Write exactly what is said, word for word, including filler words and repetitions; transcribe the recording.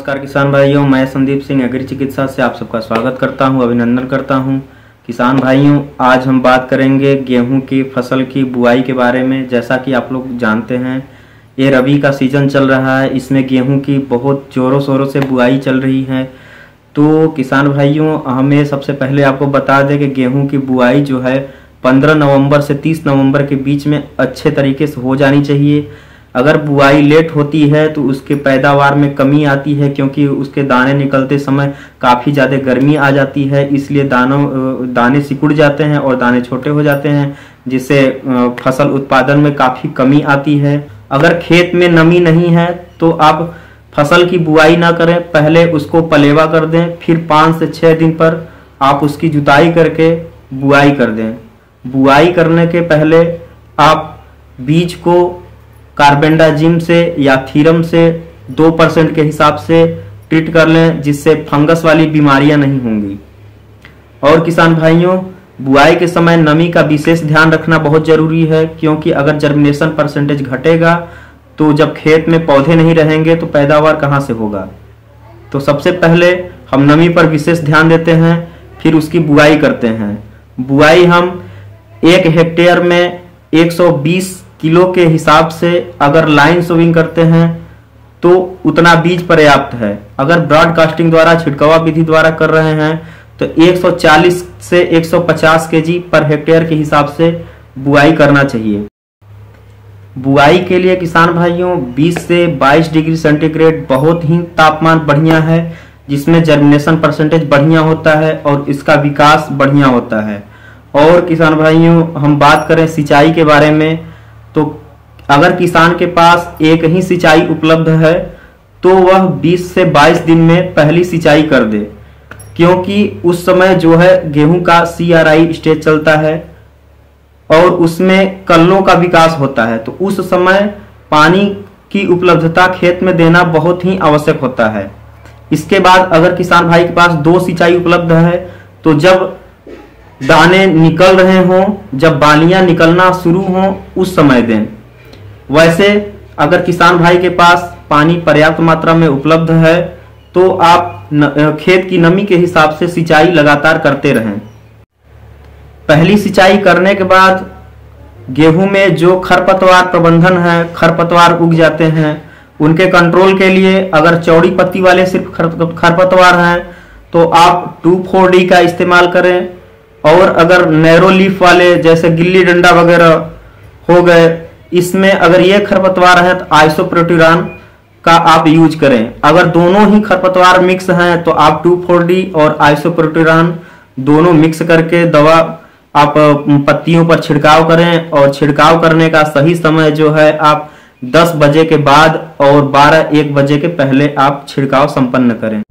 नमस्कार किसान भाइयों, मैं संदीप सिंह एग्री चिकित्सा से आप सबका स्वागत करता हूं, अभिनंदन करता हूं। किसान भाइयों, आज हम बात करेंगे गेहूं की फसल की बुआई के बारे में। जैसा कि आप लोग जानते हैं, ये रबी का सीजन चल रहा है, इसमें गेहूं की बहुत जोरों शोरों से बुआई चल रही है। तो किसान भाइयों, हमें सबसे पहले आपको बता दें कि गेहूँ की बुआई जो है पंद्रह नवंबर से तीस नवंबर के बीच में अच्छे तरीके से हो जानी चाहिए। अगर बुआई लेट होती है तो उसके पैदावार में कमी आती है, क्योंकि उसके दाने निकलते समय काफ़ी ज़्यादा गर्मी आ जाती है, इसलिए दानों दाने सिकुड़ जाते हैं और दाने छोटे हो जाते हैं, जिससे फसल उत्पादन में काफ़ी कमी आती है। अगर खेत में नमी नहीं है तो आप फसल की बुआई ना करें, पहले उसको पलेवा कर दें, फिर पाँच से छः दिन पर आप उसकी जुताई करके बुआई कर दें। बुआई करने के पहले आप बीज को कार्बेंडाजिम से या थीरम से दो परसेंट के हिसाब से ट्रीट कर लें, जिससे फंगस वाली बीमारियां नहीं होंगी। और किसान भाइयों, बुआई के समय नमी का विशेष ध्यान रखना बहुत जरूरी है, क्योंकि अगर जर्मिनेशन परसेंटेज घटेगा तो जब खेत में पौधे नहीं रहेंगे तो पैदावार कहाँ से होगा। तो सबसे पहले हम नमी पर विशेष ध्यान देते हैं, फिर उसकी बुआई करते हैं। बुआई हम एक हेक्टेयर में एक सौ बीस किलो के हिसाब से अगर लाइन सोविंग करते हैं तो उतना बीज पर्याप्त है। अगर ब्रॉडकास्टिंग द्वारा, छिड़कावा विधि द्वारा कर रहे हैं तो एक सौ चालीस से एक सौ पचास केजी पर हेक्टेयर के हिसाब से बुआई करना चाहिए। बुआई के लिए किसान भाइयों बीस से बाईस डिग्री सेंटीग्रेड बहुत ही तापमान बढ़िया है, जिसमें जर्मिनेशन परसेंटेज बढ़िया होता है और इसका विकास बढ़िया होता है। और किसान भाइयों, हम बात करें सिंचाई के बारे में, तो अगर किसान के पास एक ही सिंचाई उपलब्ध है तो वह बीस से बाईस दिन में पहली सिंचाई कर दे, क्योंकि उस समय जो है गेहूं का सी आर आई स्टेज चलता है और उसमें कल्लों का विकास होता है, तो उस समय पानी की उपलब्धता खेत में देना बहुत ही आवश्यक होता है। इसके बाद अगर किसान भाई के पास दो सिंचाई उपलब्ध है तो जब दाने निकल रहे हों, जब बालियां निकलना शुरू हों, उस समय दें। वैसे अगर किसान भाई के पास पानी पर्याप्त मात्रा में उपलब्ध है तो आप न, खेत की नमी के हिसाब से सिंचाई लगातार करते रहें। पहली सिंचाई करने के बाद गेहूं में जो खरपतवार प्रबंधन है, खरपतवार उग जाते हैं, उनके कंट्रोल के लिए अगर चौड़ी पत्ती वाले सिर्फ खरपतवार हैं तो आप टू फोर डी का इस्तेमाल करें। और अगर नैरो लीफ वाले जैसे गिल्ली डंडा वगैरह हो गए, इसमें अगर ये खरपतवार है तो आइसोप्रोट्यूरान का आप यूज करें। अगर दोनों ही खरपतवार मिक्स हैं तो आप टू फोर डी और आइसोप्रोट्यूरान दोनों मिक्स करके दवा आप पत्तियों पर छिड़काव करें। और छिड़काव करने का सही समय जो है आप दस बजे के बाद और बारह एक बजे के पहले आप छिड़काव संपन्न करें।